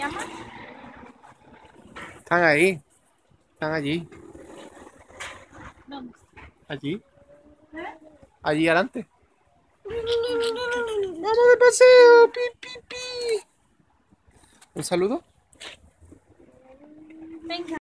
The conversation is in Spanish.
llama? Están ahí. Están allí. ¿Dónde? Allí. ¿Eh? Allí adelante. ¡Vamos de paseo! ¡Pi, pi, pi! ¿Un saludo? Venga.